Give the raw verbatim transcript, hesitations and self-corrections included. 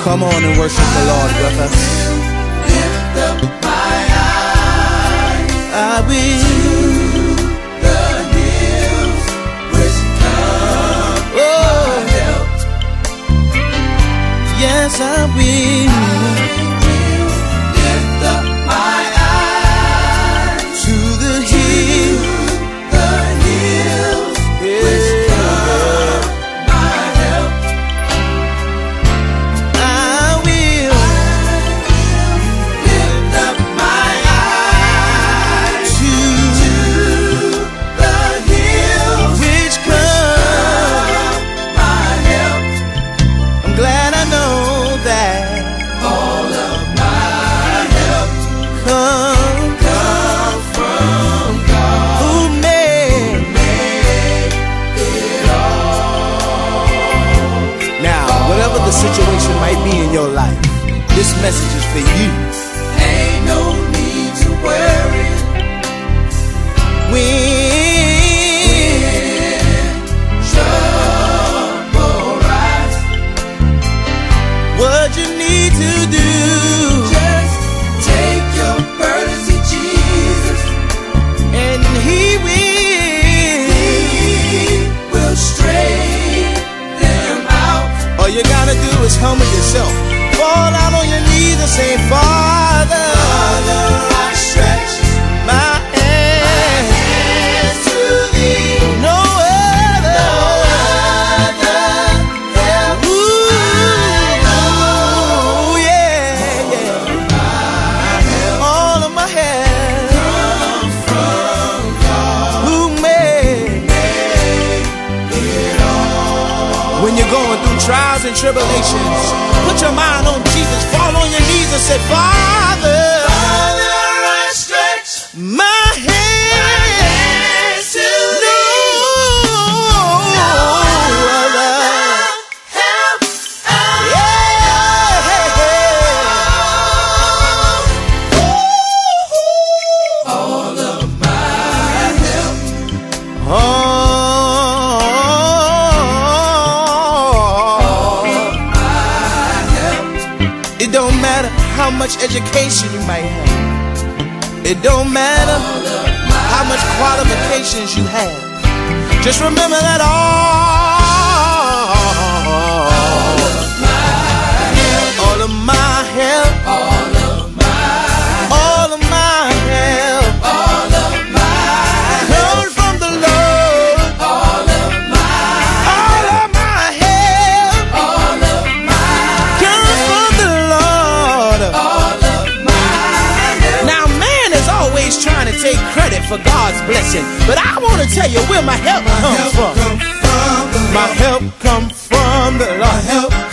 Come on and worship the Lord with us. Lift up my eyes, I will. to the hills which come Oh, my help. yes, I will. Lift up my eyes To the hill. the hills which come my help. I will. Lift up my eyes To the hills which come. my help. I'm glad I know that. All of my help Come come from God. who made. Now, whatever the situation might be in your life, this message is for you. Ain't no need to worry When trouble rise. what you need to do, Just take your burdens to Jesus. and He will. He will straighten them out. All you gotta do is humble yourself, fall out on your knees and say, Father, Father, I stretch my hand hands to thee. no other. Other help Ooh, yeah, yeah. All of my help come from God. who made It all. when you're going through trials and tribulations. Put your mind on Jesus, fall on your knees and say, Father, Father, I stretch my hand hands to no other. help. All of my help Oh, it don't matter how much education you might have. It don't matter how much qualifications you have. Just remember that all, all of my help, all of my all of my help all of my comes from the Lord. all of my All of my help all of my comes from the Lord. all of my help. Now, man is always trying to take credit for God's blessing, but I want to tell you where my help comes from. Come from the My help comes from the Lord. help